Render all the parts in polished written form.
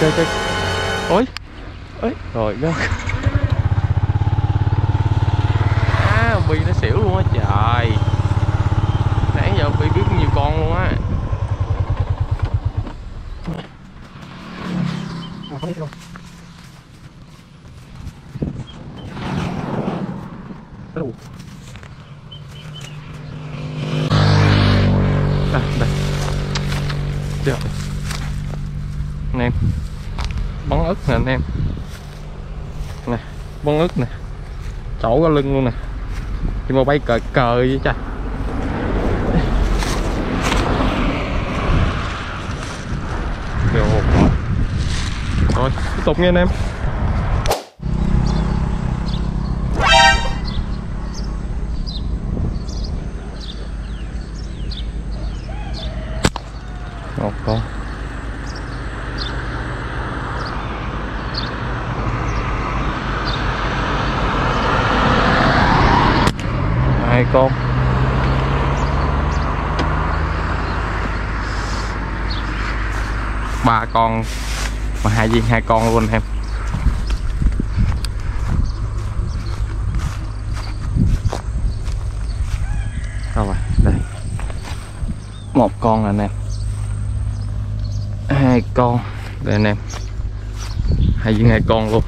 chơi. Ôi rồi đó. Bi nó xỉu luôn á trời. Nãy giờ Bi biết nhiều con luôn á. Đây. Được. Anh em. Bắn ức nè anh em. Nè, bắn ức nè. Chỗ có lưng luôn nè. Thì mà bay cờ với cha. Rồi, tiếp tục nha anh em. Một con. Hai con. Ba con mà hai viên hai con luôn em. Rồi đây một con anh em, hai con đây anh em, hai viên hai con luôn.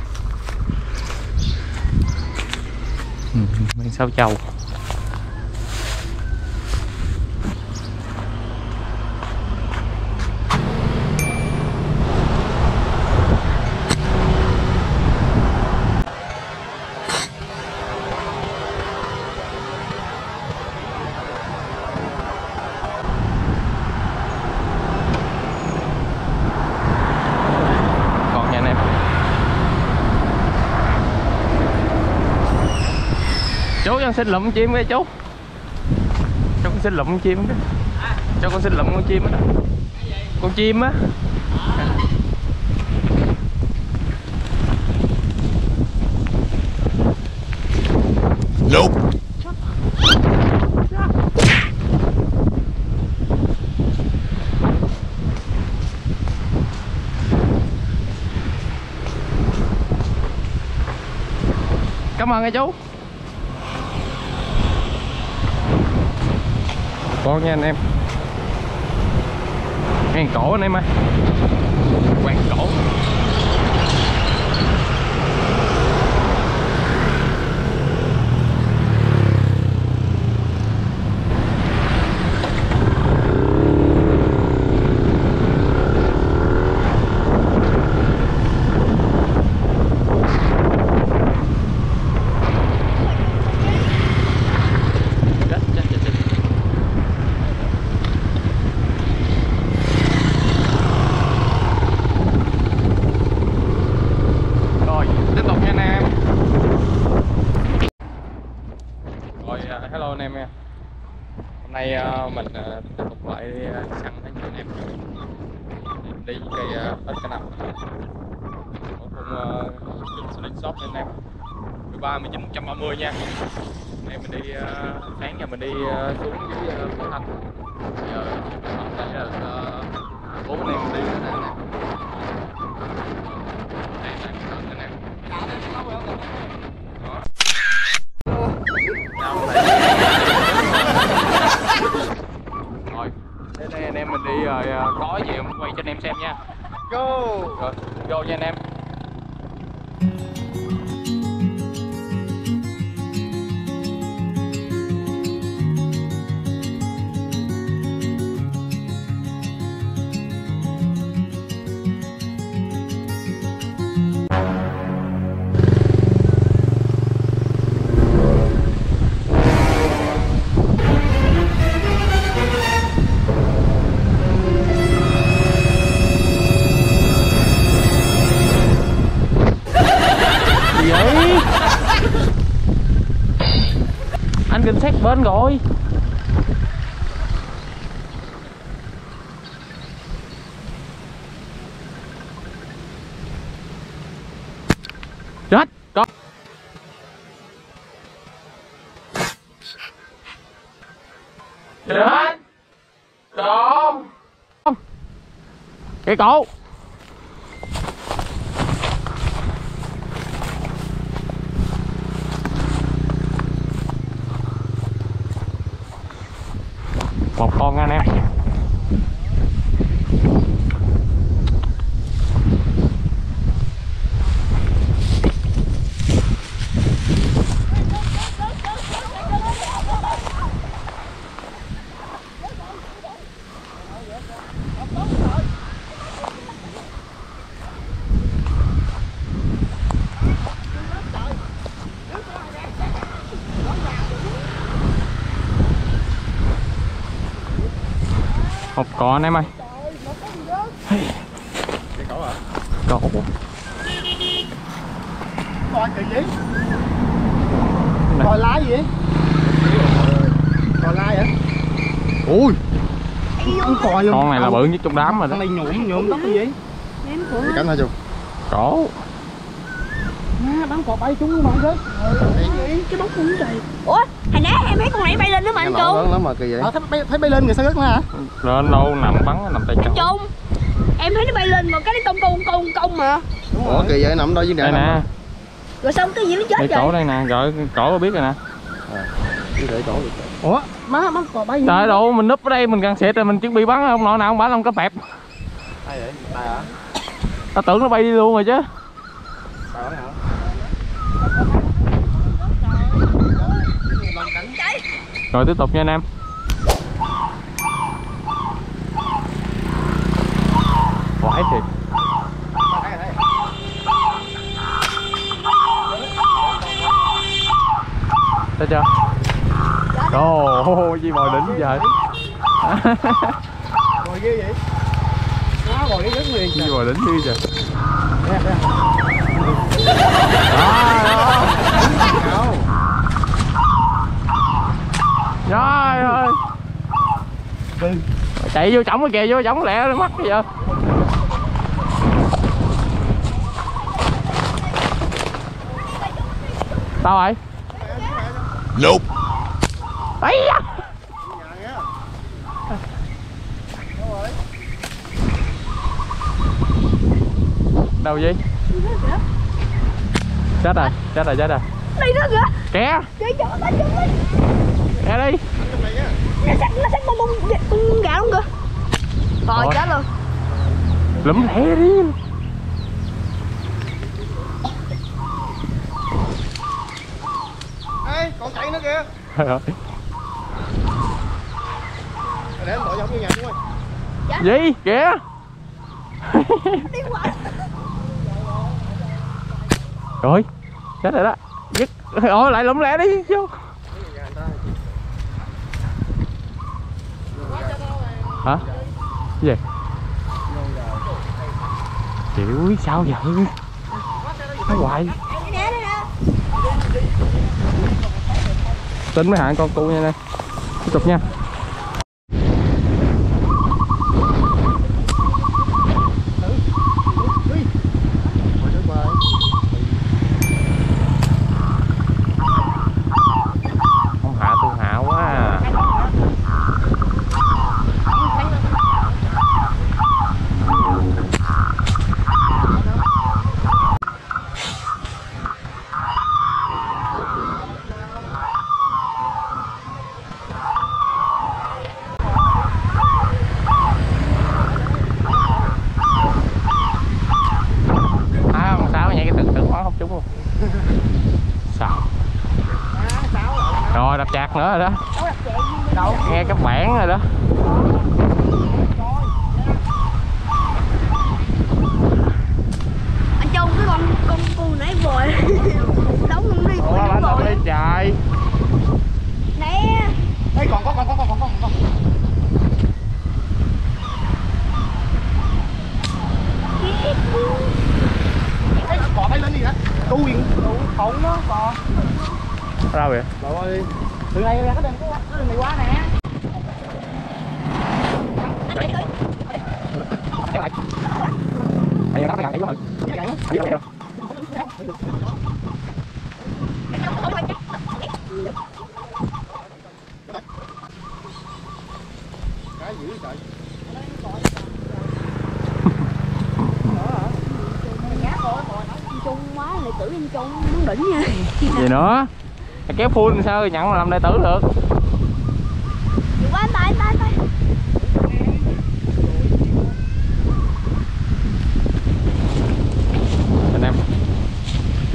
Mấy sáu trâu. Chú cho con xin lụm chim cái chú. Cho con xin lụm chim cái. Cho con xin lụm con chim á. Con chim á. Nope. Cảm ơn cái chú. Con nha anh em. Quàng cổ anh em ơi. Quàng cổ. Hello anh em nha. Hôm nay mình tiếp tục lại đi săn với anh em. Đi cây hết cả năm. Ở cùng slingshot anh em. 13-19-130 nha. Hôm nay mình đi sáng giờ mình đi xuống dưới Phú Thanh. Giờ đây là 4 anh em đi nữa nè. Đây là anh em. Rồi, đến đây anh em mình đi rồi, có gì em quay cho anh em xem nha. Go! Rồi, go nha anh em. Anh kinh xét bên rồi. Chết con. Chết con. Cái cổ. Một con nha anh em. Một con anh em ơi. Cái cẩu hả? Cẩu. Coi kỳ gì? Coi lá gì vậy? Coi lá hả? Ui. Con này là bự nhất trong đám rồi đó. Con này nhuộm tóc cái gì? Cánh hả chú? Cổ. Bắn cọp bay trúng mà không Cái bóng cũng trời. Ủa, hồi nãy em thấy con này bay lên nữa mà anh Trung. Lớn lắm mà kỳ vậy? Thấy bay lên người sao rớt nữa hả? Lên đâu nằm bắn nằm tay Anh Trung, em thấy nó bay lên mà cái nó công mà. Ủa kỳ vậy, nằm đâu với đây nè. Rồi xong cái gì nó chết Đây rồi. cổ đây nè, rồi cổ biết rồi nè. Ủa má bắn cọp bay. Trời đâu mình núp ở đây mình càng xịt rồi mình chuẩn bị bắn không nọ nào không bắn không có bẹp. Ai vậy? Tài hả? Tao tưởng nó bay đi luôn rồi chứ. Tài hả? Rồi tiếp tục nha anh em. Quái thiệt. Thấy chưa? Ồ, gì bò đỉnh vậy? Bò ghê vậy? Quá bò ghê rất liền. Gì bò đỉnh như vậy? Trời ơi. Chạy vô trỏng cái kìa, vô trỏng lẹ nó mắc cái giờ. Sao vậy? Nope. Ấy da. Đâu gì? Chết rồi, chết rồi, chết rồi. Đi nữa kìa. Kẻ. Đi chỗ nó chung đi. Kẻ đi. Nó xách con gạo luôn kìa. Rồi chết luôn. Lụm lẹ đi. Ê, còn chạy nữa kìa. Trời ơi. Để em đội vô nhà đúng không? Gì? Kìa. Đi qua. Rồi. Chết rồi đó. Dứt. Ôi lại lụm lẹ đi vô. Hả? Cái gì? Chịu sao vậy? Nói hoài. Tính mới hại con cu nha nè. Tiếp tục nha. Không hạ tôi hạ quá à. Con sao vậy, cái tưởng bắn không trúng luôn. Sao? Rồi đập chạc nữa rồi đó. Nghe cái bản rồi đó. Anh Trung cái con nãy vòi. Đóng luôn đi. Ủa anh đập đi trời. Nè. Ê còn có. Ê cọp bay lên đi hả? Tu khổng đó cọp. Sao vậy? Trời ơi. Từ này ra cái đường này quá nè. Cái dữ trời. Trung quá lại tử anh Trung muốn đỉnh nha. Gì nữa? Kéo full sao nhận mà làm đệ tử được? Quá tay.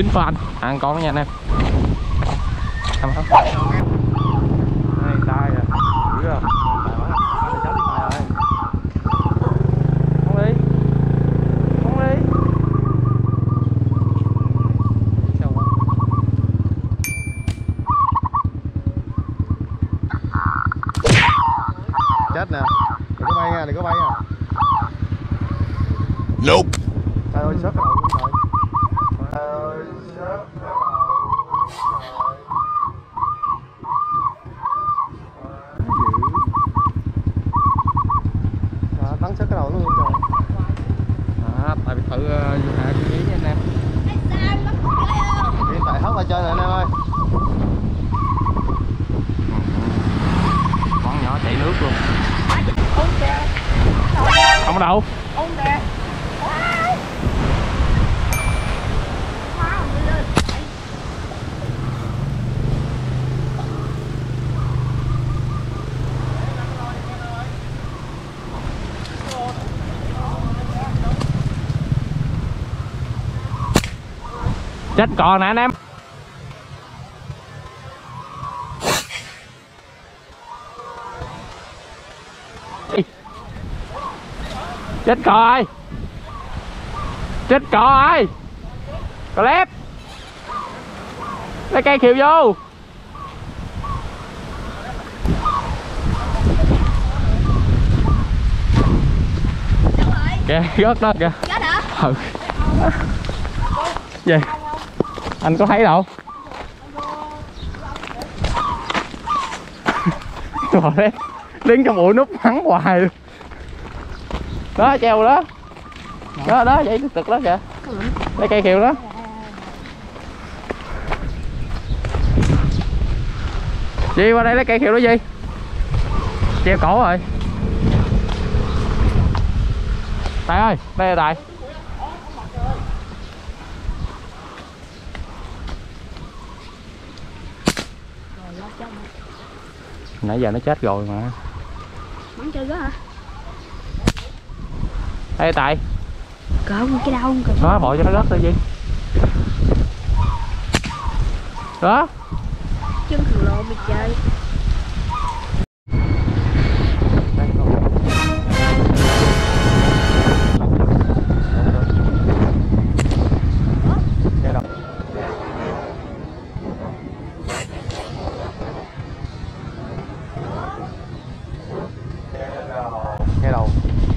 Có ăn con đó nha anh em. Ăn không? Đây tay rồi, dữ không? Anh cháu đi bài rồi. Không đi, không đi. Sao vậy? Chết nè, đừng có bay nha, đừng có bay nha. Nope. Trời ơi, sớt cái đầu luôn rồi. Bắn sớt cái đầu luôn trời. Tại vì thử vô hạ chú ý nha anh em. Hiện tại hất ra chơi nè anh em ơi. Con nhỏ chạy nước luôn. Không ở đâu. Chết còn nè anh em. Chết cò ơi. Chết cò ơi. Cò lép. Lấy cây khiều vô. Kìa, rớt đó kìa. Chết hả? Ừ. Gì? Anh có thấy đâu? Trời ơi, đứng trong bụi núp hắn hoài luôn. Đó, treo đó. Đó, đó, vậy cực đó kìa. Lấy cây kiều đó. Di qua đây lấy cây kiều đó Di. Treo cổ rồi. Tài ơi, đây là Tài. Nãy giờ nó chết rồi mà. Bắn chơi đó hả? Đây Tài. Cơm cái đau không? Đó, bội cho nó rớt thôi Di. Đó. Chân khổng lồ bị chơi. Nghe đầu.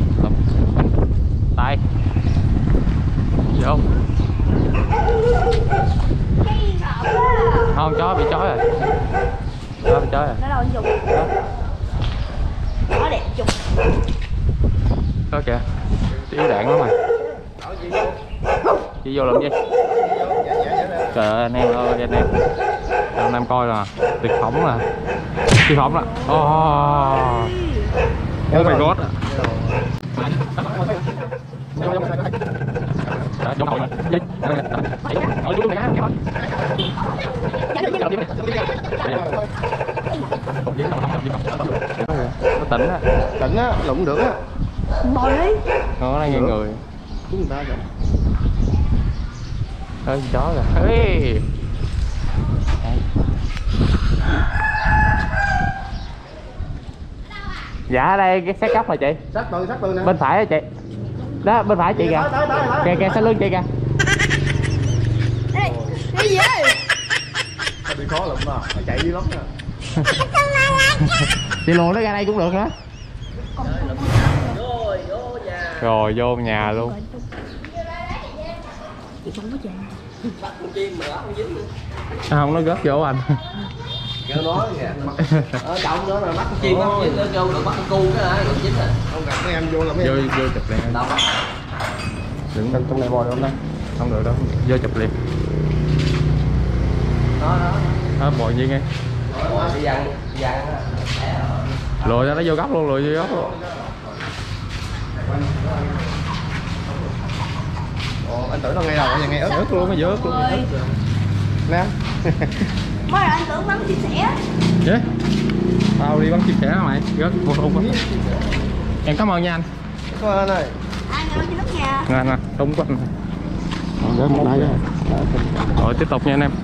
Tài. Vô. Không, chó bị chói rồi. Chó bị chói rồi. Nó đâu anh dùng. Nó đẹp chụp. Đó kìa. Yếu đạn lắm mà. Chị vô làm gì? Trời ơi anh em ơi anh em. Anh em coi là tuyệt phẩm mà. Tuyệt phẩm đó. Oh my god. Giống hồi gì? Ở dưới này á. Nó tỉnh á. Tỉnh á, lụng được á. Bồi đi. Nó đang nghiêng người. Cứu người ta kìa. Ơi chó rồi. Ê. Dạ đây cái xét cấp rồi chị. Sát từ nè. Bên phải á chị. Đó bên phải chị kìa. Kìa kìa sát lưng chị kìa. Ê, cái gì vậy? Nó bị khó lụm mà, nó chạy đi lắm nè. Chị luồn nó ra đây cũng được nữa. Rồi vô nhà luôn. Chị không có chàng. Không nó rớt vô anh. Kêu nói kìa. Ở trọng nữa là bắt con chim nó dính nó vô được bắt con cu cái hả, được dính rồi. Không gặp mấy em vô là mấy em. Vô chụp liền. Đâu? Đừng trong này bò đâu đó. Không được đâu. Vô chụp liền. Đó. Đó bò gì nghe. Đi dằn Lùi ra nó vô góc luôn, lùi vô góc luôn. Ồ, anh tưởng nó ngay đầu, anh ngay ớt. Ớt luôn, nó ớt luôn. Nè. Mới rồi anh tưởng bắn chia sẻ. Chứ tao đi bắn chia sẻ mày rớt một thùng á. Em cảm ơn nha anh. Cảm ơn anh ơi. Ai ngồi trên nóc nhà. Nè nè, đúng của anh. Rồi tiếp tục nha anh em.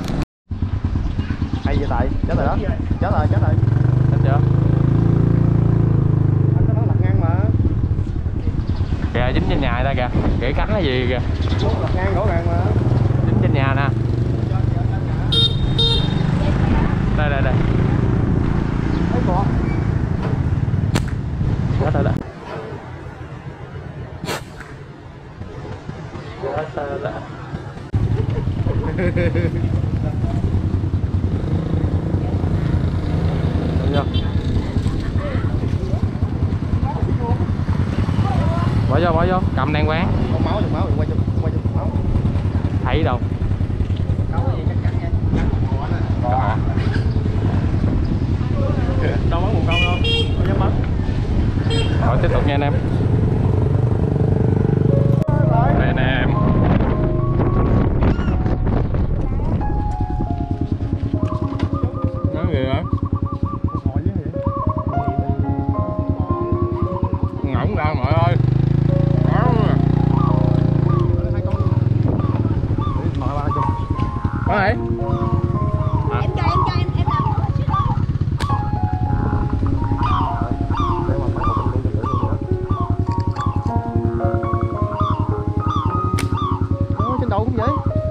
Hay vậy tại chết rồi đó, chết rồi. Hết chưa? Anh có nói lật ngang mà. Kìa dính trên nhà ta kìa, kể cánh cái gì kìa. Lật ngang rõ ràng mà. Dính trên nhà nè. Đây. Thấy còn. Đó. Bỏ vô, cầm đèn quán. Con máu, quay cho máu. Thấy đâu. Đâu có gì chắc chắn nha. Đâu bắn một con đâu, không dám bắn. Rồi tiếp tục nha anh em. Đây anh em. Nói gì hả? Ngỗng ra mọi ơi. Có này. Em cho em làm một chiếc đó. Trên đầu cũng vậy.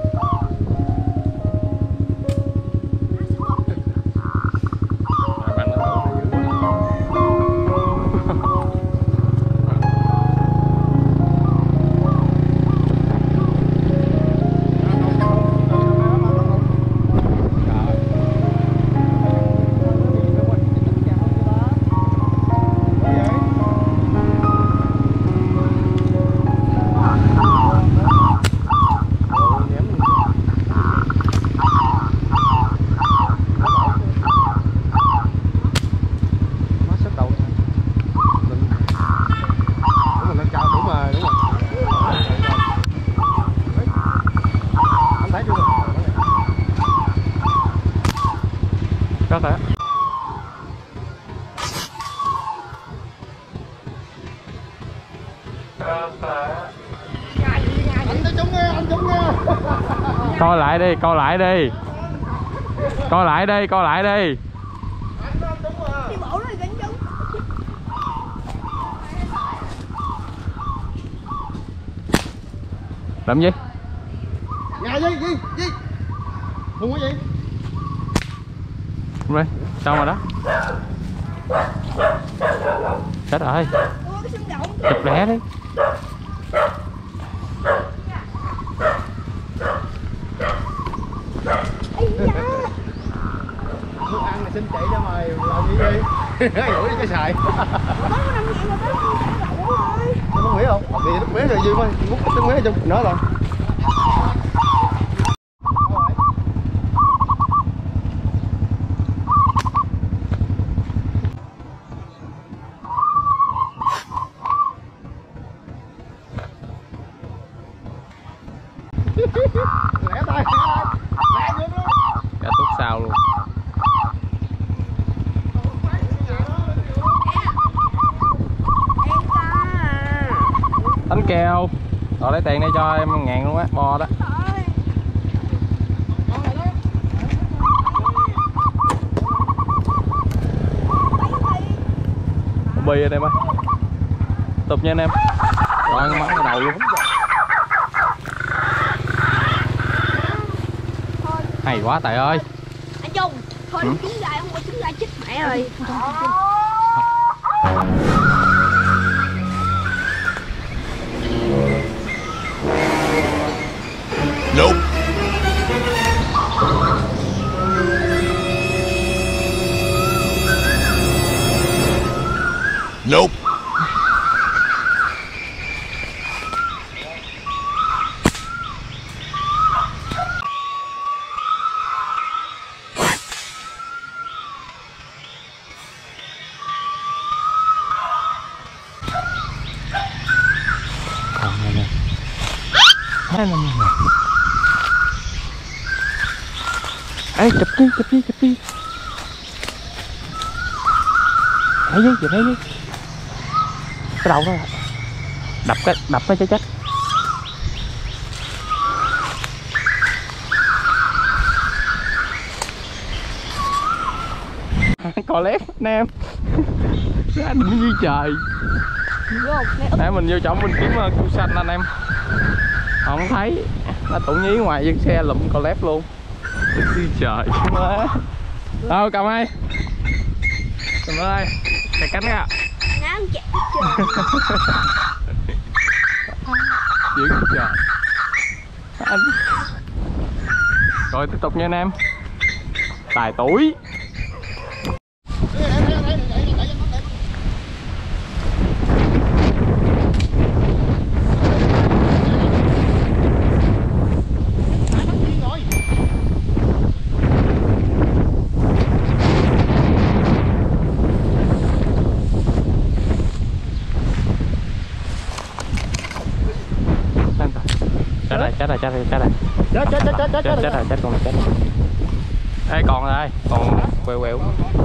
Có thể. Anh trúng nghe. Coi lại đi. Đi bộ rồi gần chung. Làm gì? Nhà gì? Không có gì. Đây, xong rồi đó. Chết rồi. Ủa cái xương động. Chụp lẻ đi. Muốn ăn là xin chị cho mày làm gì đi. Gửi đi cái xài. Ủa có 5.000 rồi tới không rồi. Không biết không? Thì nước mía rồi gì mà múc nước mía trong nữa rồi. Lẻ tay. Lẻ vô đó. Cả tút sau luôn. Bánh keo. Rồi lấy tiền đây cho em 1.000 luôn á, bo đó. Bi anh em ơi. Tục nha anh em. Rồi bắn vào đầu luôn. Hay quá Tài ơi. Anh Trung, thôi đừng trứng gà, không có trứng gà chết mẹ rồi. Nope. Nope. Ê, chụp đi. Thấy chứ, thấy chứ. Cái đầu đó. Đập cái cho chết. Cò lép anh em. Anh như trời. Nãy mình vô trọng mình kiếm cua xanh anh em, không thấy, nó tụ nhí ngoài dân xe lụm cò lép luôn. Như trời má. Đâu cầm ơi, cầm ơi, cài cánh ra. Ngán chạy trời. Dữ trời anh. Rồi tiếp tục nha anh em. Tài tuổi. Chết rồi con này chết rồi. Ê còn rồi, còn quẹo quẹo.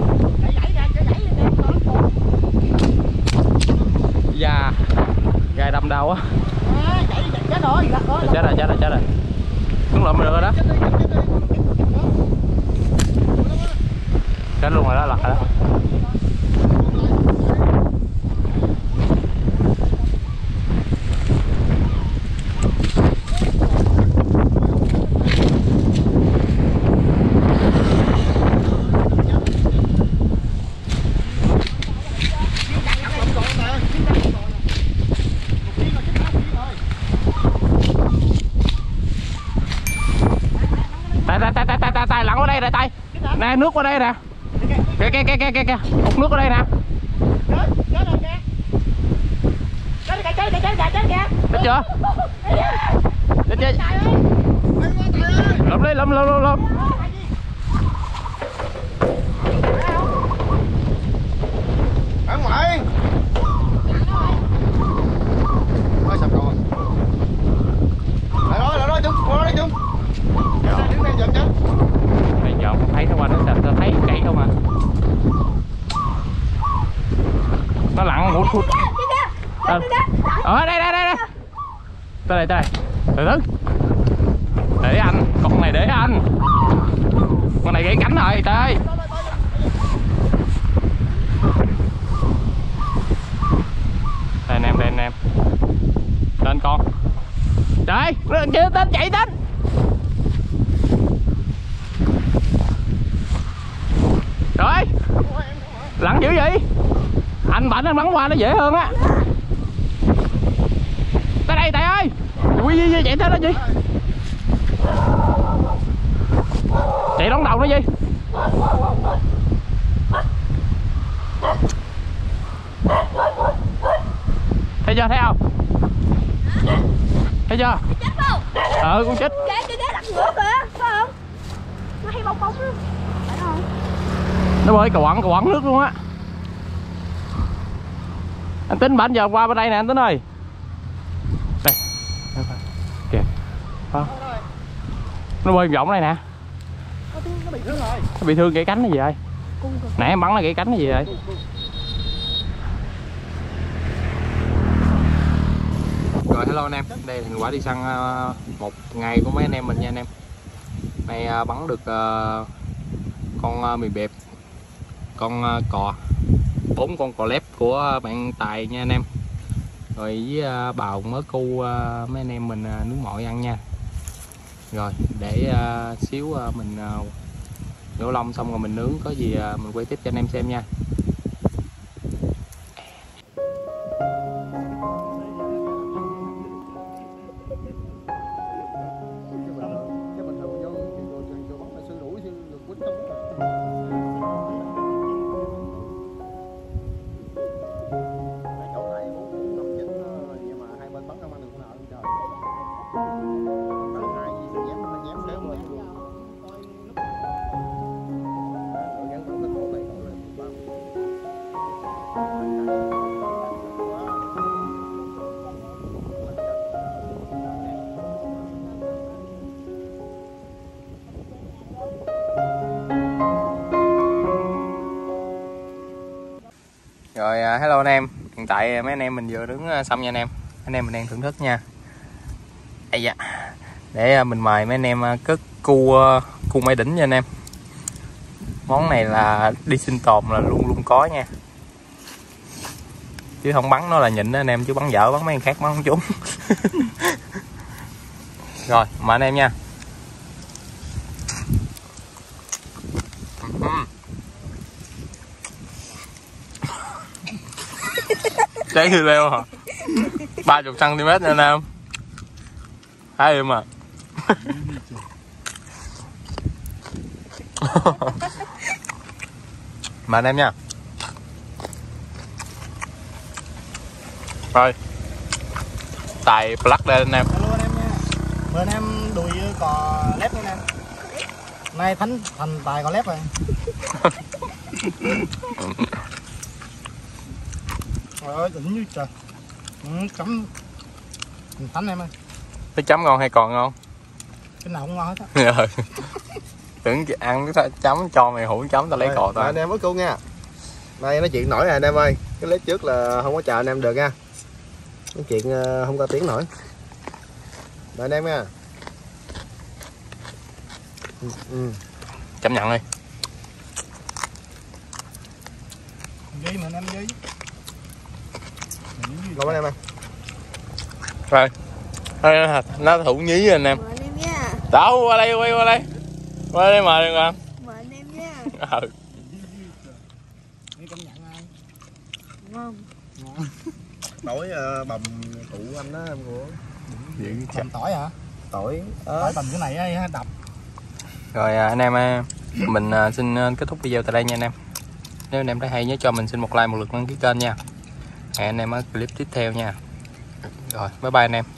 Da gai đâm đau á. Chết rồi. Xuống lụm được rồi đó. Chết luôn rồi đó, lật rồi đó. Tay lặn qua đây nè, tay nè, nước qua đây nè, kìa hút nước ở đây nè. Chết chưa? Lụm đi, lụm. Ở ngoài. Ôi sập rồi. Lại đó Trung. Đứng đây giật chứ. Bây giờ không thấy nó qua nó sạch, tao thấy chảy không à. Nó lặn ngủ phút. Ở đây. Tới đây. Từ từ. Để anh, con này để anh. Con này gãy cánh rồi, trời ơi. Đây anh em. Lên con. Trời, kìa tên chạy tên. Rồi. Lặn dữ vậy. Anh bảnh anh bắn qua nó dễ hơn á. Tới đây Tài ơi. Quy chạy tới đó gì? Chạy đón đầu nó gì? Thấy chưa, thấy không? Thấy chưa? Chết không? Con chết. Kìa đặt ngửa kìa, phải không? Nó hay bong đó. Phải không? Nó bơi cầu quẩn nước luôn á. Anh Tính bảnh giờ qua bên đây nè anh Tính ơi. Đây. Kìa. Đó. Nó bơi vòng đây nè. Nó bị thương rồi. Nó bị thương gãy cánh cái gì ơi? Nãy em bắn nó gãy cánh cái gì vậy? Rồi hello anh em, đây là thành quả đi săn một ngày của mấy anh em mình nha anh em. Nay bắn được con mì bẹp, con cò, 4 con cò lép của bạn Tài nha anh em. Rồi với bào mớ cu mấy anh em mình nướng mọi ăn nha. Rồi để xíu mình nhổ lông xong rồi mình nướng, có gì mình quay tiếp cho anh em xem nha. Rồi hello anh em, hiện tại mấy anh em mình vừa nướng xong nha anh em. Anh em mình đang thưởng thức nha. Ây da. Để mình mời mấy anh em cất cu Mai Đỉnh nha anh em. Món này là đi sinh tồn là luôn luôn có nha, chứ không bắn nó là nhịn đó anh em, chứ bắn vợ bắn mấy con khác bắn không trúng. Rồi mời anh em nha. Cháy như leo hả? 30 cm nha anh em. Thấy em à. Mời anh em nha. Rồi tài plug đây anh em. Alo anh em nha. Mời anh em đùi cò lép nha anh em. Nay thành tài cò lép rồi. Trời ơi đỉnh như trời. Chấm thánh em ơi. Cái chấm ngon hay còn ngon? Cái nào cũng ngon hết á. Tưởng ăn cái chấm cho mày hủ chấm tao lấy cò tao. Anh em mới cô nha. Nay nói chuyện nổi nè anh em ơi. Cái clip trước là không có chờ anh em được nha. Nói chuyện không có tiếng nổi. Mời anh em nha. Chấp nhận đi. Ghi mà anh em ghi. Ngon anh em ơi. Rồi nó thủ nhí anh em. Mời anh em nha. Đâu qua đây, quay qua đây. Qua đây mời đừng ăn. Mời anh em nha. Đi công nhận ai? Ngon. Tối bầm cụ anh đó em của. Bầm tỏi hả? Tỏi Tỏi bầm cái này ấy, đập. Rồi anh em mình xin kết thúc video tại đây nha anh em. Nếu anh em thấy hay nhớ cho mình xin một like, một lượt đăng ký kênh nha. Hẹn anh em ở clip tiếp theo nha. Rồi bye bye anh em.